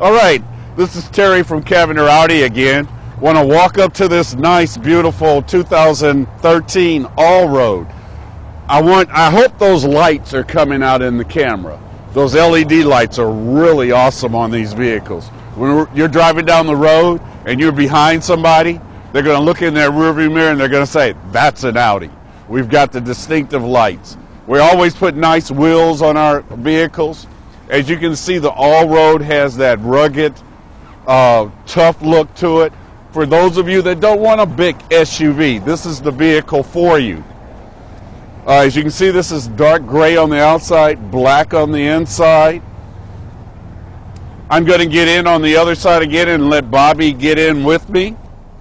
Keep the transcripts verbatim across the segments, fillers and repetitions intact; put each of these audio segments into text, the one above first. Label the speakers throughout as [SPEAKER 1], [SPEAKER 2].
[SPEAKER 1] All right, this is Terry from Cavender Audi again. Want to walk up to this nice, beautiful two thousand thirteen All-Road. I want, I hope those lights are coming out in the camera. Those L E D lights are really awesome on these vehicles. When you're driving down the road and you're behind somebody, they're going to look in their rearview mirror and they're going to say, "That's an Audi." We've got the distinctive lights. We always put nice wheels on our vehicles. As you can see, the All-Road has that rugged, uh, tough look to it. For those of you that don't want a big S U V, this is the vehicle for you. Uh, as you can see, this is dark gray on the outside, black on the inside. I'm going to get in on the other side again and let Bobby get in with me.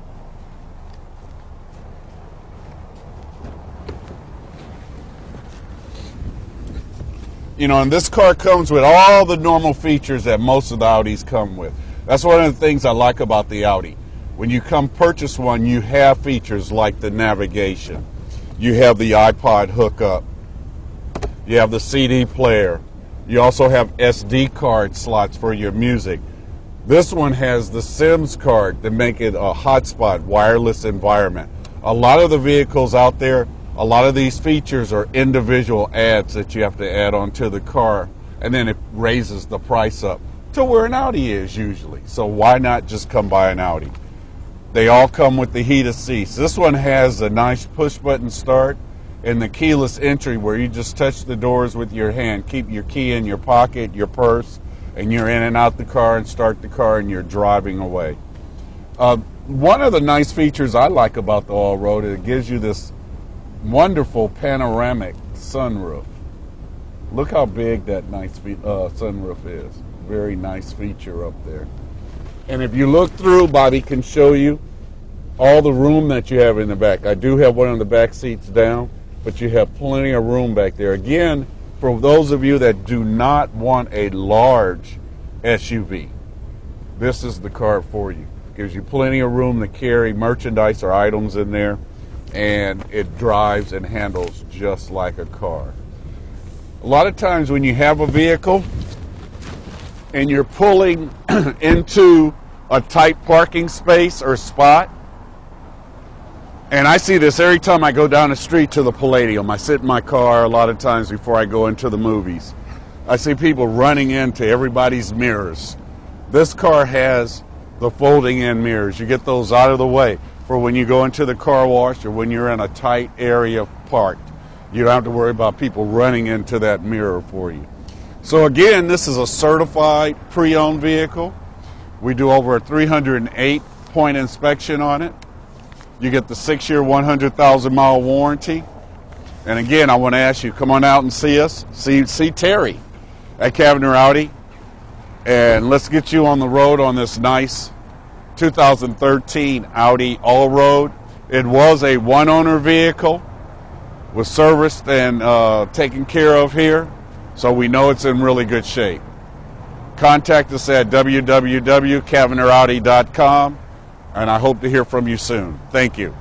[SPEAKER 1] You know, and this car comes with all the normal features that most of the Audis come with. That's one of the things I like about the Audi. When you come purchase one, you have features like the navigation. You have the iPod hookup. You have the C D player. You also have S D card slots for your music. This one has the SIMS card to make it a hotspot wireless environment. A lot of the vehicles out there, a lot of these features are individual ads that you have to add onto the car, and then it raises the price up to where an Audi is usually. So why not just come buy an Audi? They all come with the heated seats. This one has a nice push button start and the keyless entry where you just touch the doors with your hand, keep your key in your pocket, your purse, and you're in and out the car and start the car and you're driving away. Uh, one of the nice features I like about the All-Road is it gives you this wonderful panoramic sunroof. Look how big that nice uh, sunroof is. Very nice feature up there. And if you look through, Bobby can show you all the room that you have in the back. I do have one of the back seats down, but you have plenty of room back there. Again, for those of you that do not want a large S U V, this is the car for you. Gives you plenty of room to carry merchandise or items in there, and it drives and handles just like a car. A lot of times when you have a vehicle and you're pulling into a tight parking space or spot, and I see this every time I go down the street to the Palladium. I sit in my car a lot of times before I go into the movies. I see people running into everybody's mirrors. This car has the folding in mirrors. You get those out of the way for when you go into the car wash or when you're in a tight area parked. You don't have to worry about people running into that mirror for you. So again, this is a certified pre-owned vehicle. We do over a three hundred eight point inspection on it. You get the six-year, one hundred thousand mile warranty. And again, I want to ask you, come on out and see us. See, see Terry at Cavender Audi. And let's get you on the road on this nice two thousand thirteen Audi All-Road. It was a one-owner vehicle, was serviced and uh, taken care of here. So we know it's in really good shape. Contact us at w w w dot cavender audi dot com, and I hope to hear from you soon. Thank you.